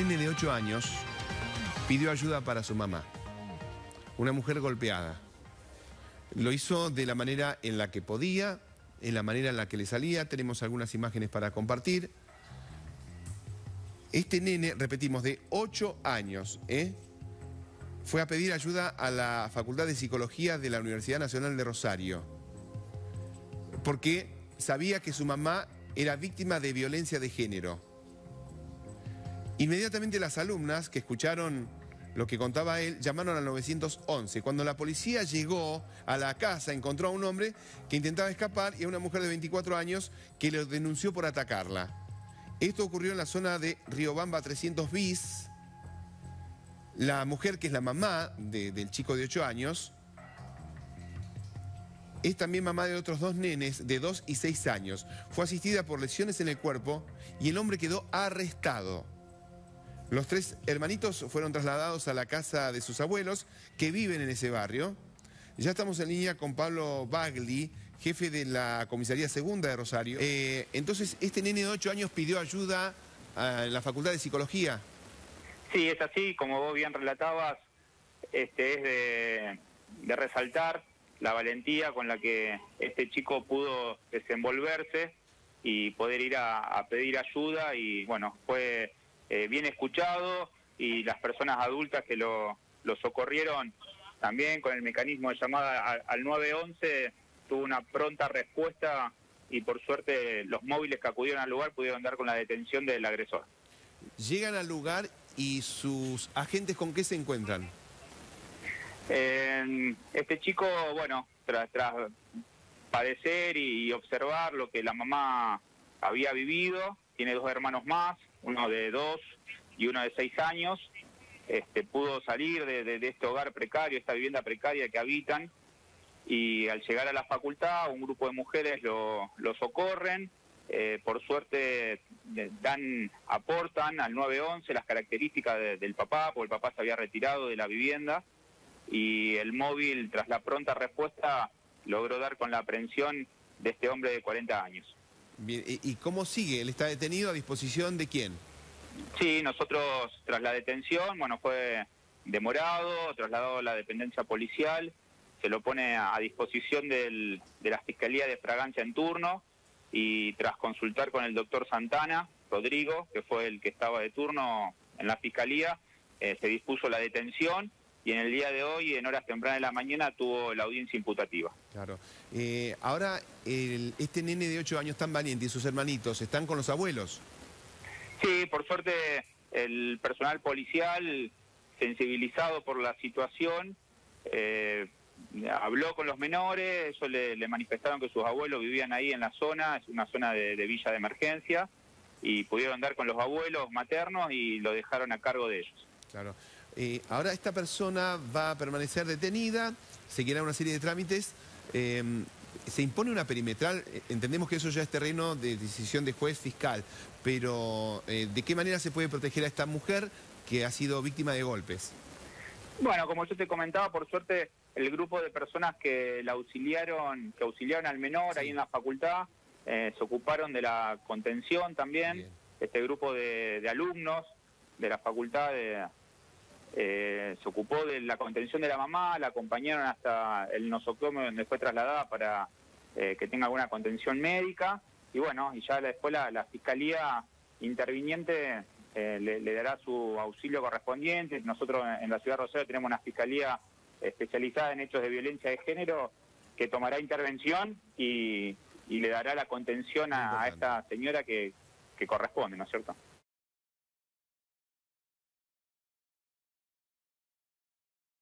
nene de 8 años pidió ayuda para su mamá, una mujer golpeada. Lo hizo de la manera en la que podía, en la manera en la que le salía. Tenemos algunas imágenes para compartir. Este nene, repetimos, de 8 años, fue a pedir ayuda a la Facultad de Psicología de la Universidad Nacional de Rosario, porque sabía que su mamá era víctima de violencia de género. Inmediatamente las alumnas que escucharon lo que contaba él llamaron al 911. Cuando la policía llegó a la casa, encontró a un hombre que intentaba escapar y a una mujer de 24 años que lo denunció por atacarla. Esto ocurrió en la zona de Riobamba 300 bis. La mujer, que es la mamá del chico de 8 años, es también mamá de otros 2 nenes de 2 y 6 años. Fue asistida por lesiones en el cuerpo y el hombre quedó arrestado. Los 3 hermanitos fueron trasladados a la casa de sus abuelos, que viven en ese barrio. Ya estamos en línea con Pablo Bagli, jefe de la Comisaría Segunda de Rosario. Entonces, este nene de 8 años pidió ayuda a la Facultad de Psicología. Sí, es así, como vos bien relatabas, es de resaltar la valentía con la que este chico pudo desenvolverse y poder ir a pedir ayuda, y bueno, fue bien escuchado, y las personas adultas que lo socorrieron también con el mecanismo de llamada al 911 tuvo una pronta respuesta, y por suerte los móviles que acudieron al lugar pudieron dar con la detención del agresor. Llegan al lugar y sus agentes, ¿con qué se encuentran? Este chico, bueno, tras padecer y observar lo que la mamá había vivido, tiene 2 hermanos más, uno de 2 y uno de 6 años, pudo salir de este hogar precario, esta vivienda precaria que habitan, y al llegar a la facultad un grupo de mujeres lo socorren. Por suerte aportan al 911 las características del papá, porque el papá se había retirado de la vivienda, y el móvil, tras la pronta respuesta, logró dar con la aprehensión de este hombre de 40 años. Bien, ¿y cómo sigue? ¿Él está detenido a disposición de quién? Sí, nosotros tras la detención, bueno, fue demorado, trasladado a la dependencia policial, se lo pone a disposición de la Fiscalía de Fragancia en turno, y tras consultar con el doctor Santana, Rodrigo, que fue el que estaba de turno en la Fiscalía, se dispuso la detención, y en el día de hoy, en horas tempranas de la mañana, tuvo la audiencia imputativa. Claro. Ahora, este nene de 8 años tan valiente y sus hermanitos, ¿están con los abuelos? Sí, por suerte el personal policial, sensibilizado por la situación, habló con los menores. Ellos le manifestaron que sus abuelos vivían ahí en la zona, es una zona de villa de emergencia, y pudieron dar con los abuelos maternos y lo dejaron a cargo de ellos. Claro. Ahora esta persona va a permanecer detenida, seguirá una serie de trámites. Se impone una perimetral, entendemos que eso ya es terreno de decisión de juez fiscal, pero ¿de qué manera se puede proteger a esta mujer que ha sido víctima de golpes? Bueno, como yo te comentaba, por suerte el grupo de personas que auxiliaron al menor, sí, ahí en la facultad, se ocuparon de la contención también. Bien. Este grupo de alumnos de la facultad se ocupó de la contención de la mamá, la acompañaron hasta el nosocomio donde fue trasladada para que tenga alguna contención médica, y bueno, y ya después la Fiscalía interviniente le dará su auxilio correspondiente. Nosotros en la ciudad de Rosario tenemos una Fiscalía especializada en hechos de violencia de género que tomará intervención y le dará la contención a esta señora que corresponde, ¿no es cierto?